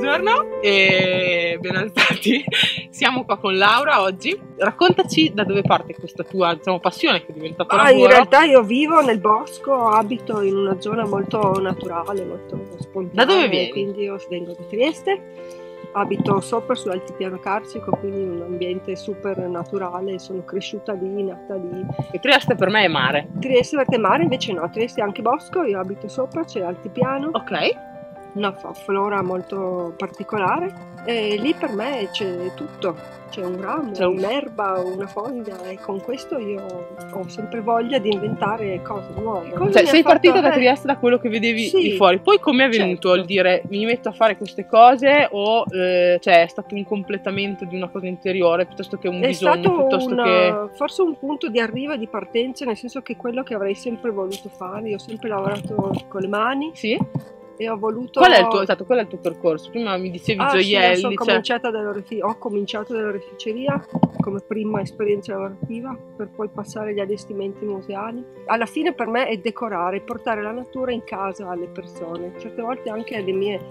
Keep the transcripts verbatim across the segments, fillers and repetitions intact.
Buongiorno e ben alzati. Siamo qua con Laura oggi. Raccontaci da dove parte questa tua, diciamo, passione che è diventata ah, lavoro. In realtà io vivo nel bosco, abito in una zona molto naturale, molto spontanea. Da dove vieni? Quindi io vengo da Trieste, abito sopra sull'altipiano carsico, quindi un ambiente super naturale, sono cresciuta lì, nata lì. E Trieste per me è mare. Trieste perché mare invece no, Trieste è anche bosco, io abito sopra, c'è l'altipiano. Ok. Una flora molto particolare e lì per me c'è tutto, c'è un ramo, c'è un'erba, una foglia e con questo io ho sempre voglia di inventare cose nuove. Cosa cioè sei partita fatto... da Trieste da quello che vedevi sì, di fuori, poi come è venuto certo. il dire mi metto a fare queste cose o eh, cioè è stato un completamento di una cosa interiore piuttosto che un è bisogno stato piuttosto una, che... forse un punto di arrivo e di partenza, nel senso che quello che avrei sempre voluto fare, io ho sempre lavorato con le mani. Sì? E ho voluto... Qual è il tuo, esatto, qual è il tuo percorso? Prima mi dicevi ah, gioielli. sì, sono cioè... cominciata dall'orefi- ho cominciato dall'oreficeria come prima esperienza lavorativa per poi passare agli allestimenti museali. Alla fine per me è decorare, portare la natura in casa alle persone, certe volte anche alle mie,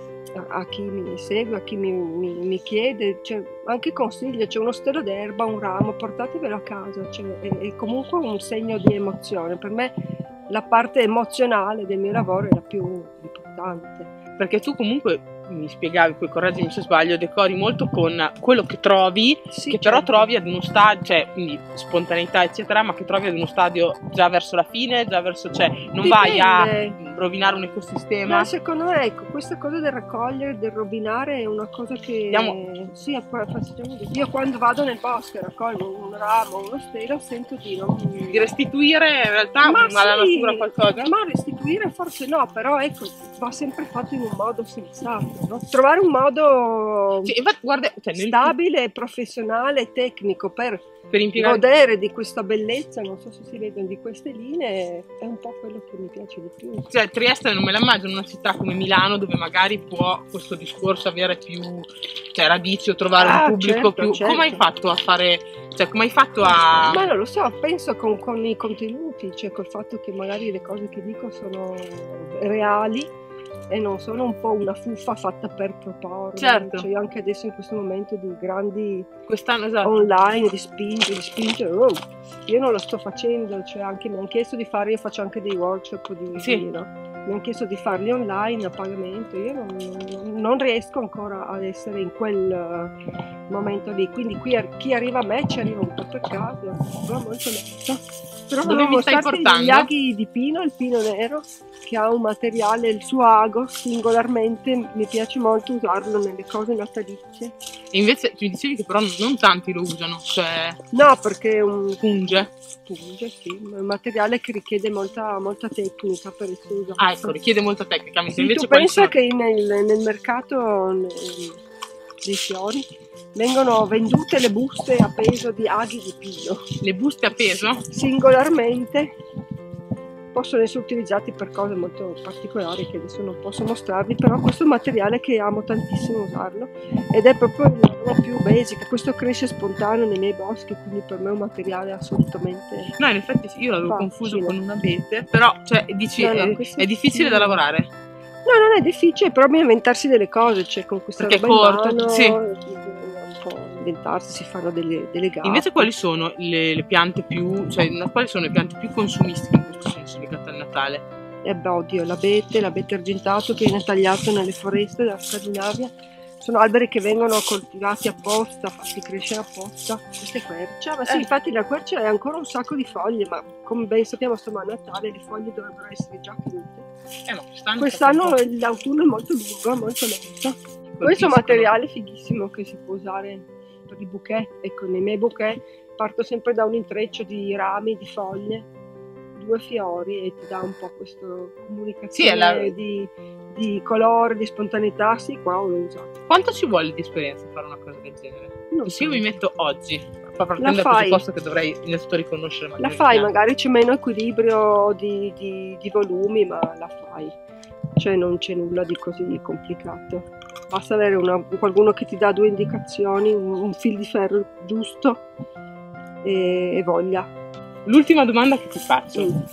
a chi mi segue, a chi mi, mi, mi chiede, cioè, anche consiglio, c'è uno stelo d'erba, un ramo, portatevelo a casa, cioè, è, è comunque un segno di emozione. Per me la parte emozionale del mio lavoro è la più importante. Perché tu comunque mi spiegavi, poi correggimi se sbaglio, decori molto con quello che trovi, sì, che certo. però trovi ad uno stadio, cioè quindi spontaneità eccetera, ma che trovi ad uno stadio già verso la fine, già verso, cioè non Dipende. vai a rovinare un ecosistema. Ma secondo me ecco, questa cosa del raccogliere, del rovinare è una cosa che Andiamo. sì, io quando vado nel bosco e raccolgo un ramo, uno stelo, sento di non di restituire in realtà ma alla sì, natura qualcosa. Ma restituire forse no, però ecco, va sempre fatto in un modo sensato, no? Trovare un modo sì, infatti, guarda, cioè, nel... stabile, professionale, tecnico per, per impiegare... godere di questa bellezza, non so se si vedono di queste linee, è un po' quello che mi piace di più. Cioè Trieste non me la immagino una città come Milano dove magari può questo discorso avere più, cioè, radici o trovare ah, un pubblico certo, più... certo. Come hai fatto a fare... Cioè, come hai fatto a... Ma non lo so, penso con, con i contenuti, cioè col fatto che magari le cose che dico sono reali e non sono un po' una fuffa fatta per proporre. Certo. Cioè anche adesso in questo momento di grandi quest'anno esatto. online, di spingere, di spingere, oh, io non lo sto facendo, cioè anche mi hanno chiesto di fare, io faccio anche dei workshop di sì. di, no? Mi hanno chiesto di farli online a pagamento, io non, non, non riesco ancora ad essere in quel momento lì, quindi qui chi arriva a me ci arriva un po' per caso, però molto netto. Però dove mi stai portando? Gli aghi di pino, il pino nero, che ha un materiale, il suo ago singolarmente, mi piace molto usarlo nelle cose natalizie. E invece mi dicevi che però non tanti lo usano, cioè... No, perché è un... punge? Punge, sì, è un materiale che richiede molta, molta tecnica per il suo uso. Ah, ecco, richiede molta tecnica. Sì, invece tu pensa sono... che nel, nel mercato nel, dei fiori vengono vendute le buste a peso di aghi di pino. Le buste a peso? Singolarmente possono essere utilizzati per cose molto particolari che adesso non posso mostrarvi, però questo è un materiale che amo tantissimo usarlo ed è proprio il lavoro più basic. Questo cresce spontaneo nei miei boschi, quindi per me è un materiale assolutamente no, in effetti io l'avevo facile. Confuso con un abete, però cioè dici no, no, è, è difficile sì. da lavorare. No, non è difficile, però bisogna inventarsi delle cose, cioè con questa perché roba è corto, in mano, sì. un po' inventarsi, si fanno delle, delle gatte. Invece quali sono le, le piante più, cioè quali sono le piante più consumistiche in questo senso legate al Natale? Eh beh, oddio, l'abete, l'abete argentato che viene tagliato nelle foreste della Scandinavia. Sono alberi che vengono coltivati apposta, fatti crescere apposta. Questa è quercia, ma sì, eh. infatti la quercia ha ancora un sacco di foglie, ma come ben sappiamo stiamo a Natale, le foglie dovrebbero essere già cadute. Eh, ma quest'anno, quest'anno l'autunno è molto lungo, molto lento. Questo è un materiale fighissimo che si può usare per i bouquet. Ecco, nei miei bouquet parto sempre da un intreccio di rami, di foglie, due fiori e ti dà un po' questa comunicazione sì, è la... di, di colore, di spontaneità. Sì, qua l'ho usato. Quanto ci vuole di esperienza fare una cosa del genere? Non se so. Io mi metto oggi, partendo dal presupposto che dovrei innanzitutto riconoscere magari. La fai, magari c'è meno equilibrio di, di, di volumi, ma la fai. Cioè non c'è nulla di così complicato. Basta avere una, qualcuno che ti dà due indicazioni, un, un fil di ferro giusto e, e voglia. L'ultima domanda che ti faccio. Mm.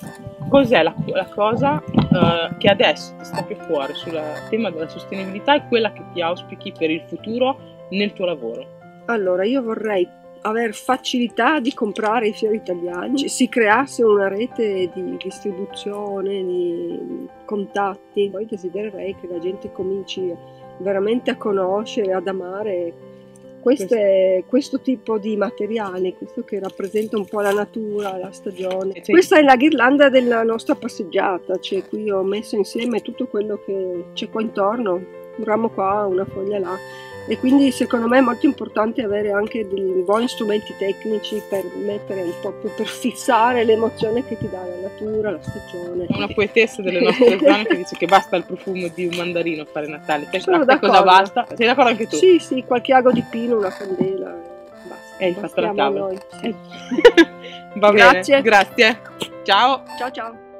cos'è la, la cosa uh, che adesso ti sta più a cuore sul tema della sostenibilità e quella che ti auspichi per il futuro nel tuo lavoro? Allora, io vorrei avere facilità di comprare i fiori italiani, si creasse una rete di distribuzione, di contatti. Poi desidererei che la gente cominci veramente a conoscere, ad amare queste, questo tipo di materiali, questo che rappresenta un po' la natura, la stagione. Sì. Questa è la ghirlanda della nostra passeggiata, cioè qui ho messo insieme tutto quello che c'è qua intorno, un ramo qua, una foglia là. E quindi secondo me è molto importante avere anche dei buoni strumenti tecnici per mettere un po' per fissare l'emozione che ti dà la natura, la stagione. Una poetessa delle nostre zone che dice che basta il profumo di un mandarino a fare Natale. Te, Sono a te cosa basta? Sei d'accordo anche tu? Sì, sì, qualche ago di pino, una candela, basta. E hai fatto la tavola. Noi, sì. Va Grazie. bene, grazie. Ciao. Ciao ciao.